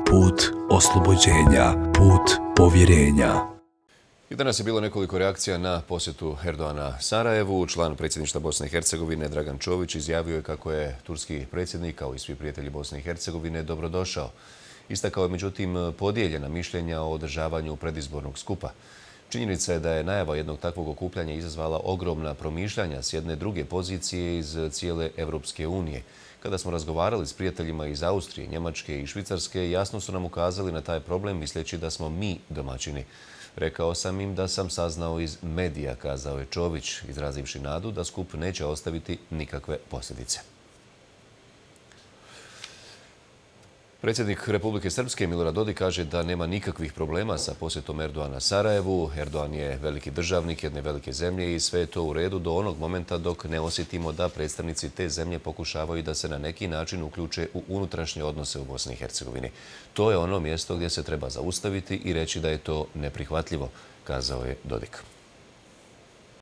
put oslobođenja, put povjerenja. I danas je bilo nekoliko reakcija na posjetu Erdoana Sarajevu. Član predsjedništva Bosne i Hercegovine Dragan Čović izjavio je kako je turski predsjednik, kao i svi prijatelji Bosne i Hercegovine, dobrodošao. Istakao je međutim podijeljena mišljenja o održavanju predizbornog skupa. Činjenica je da je najava jednog takvog okupljanja izazvala ogromna promišljanja s jedne druge pozicije iz cijele Evropske unije. Kada smo razgovarali s prijateljima iz Austrije, Njemačke i Švicarske, jasno su nam ukazali na taj problem misleći da smo mi domaćini. Rekao sam im da sam saznao iz medija, kazao je Čović, izrazivši nadu da skup neće ostaviti nikakve posljedice. Predsjednik Republike Srpske Milorad Dodik kaže da nema nikakvih problema sa posjetom Erdoana Sarajevu. Erdoan je veliki državnik jedne velike zemlje i sve je to u redu do onog momenta dok ne osjetimo da predstavnici te zemlje pokušavaju da se na neki način uključe u unutrašnje odnose u Bosni i Hercegovini. To je ono mjesto gdje se treba zaustaviti i reći da je to neprihvatljivo, kazao je Dodik.